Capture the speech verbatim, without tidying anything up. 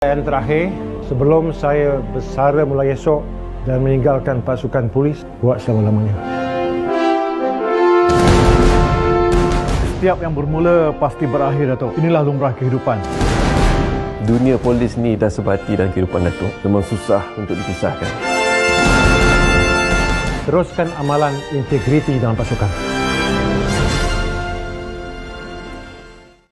Yang terakhir, sebelum saya bersara mulai esok dan meninggalkan pasukan polis, buat selama-lamanya. Setiap yang bermula pasti berakhir, Datuk. Inilah lumrah kehidupan. Dunia polis ni dah sebati dalam kehidupan Datuk. Memang susah untuk dipisahkan. Teruskan amalan integriti dalam pasukan.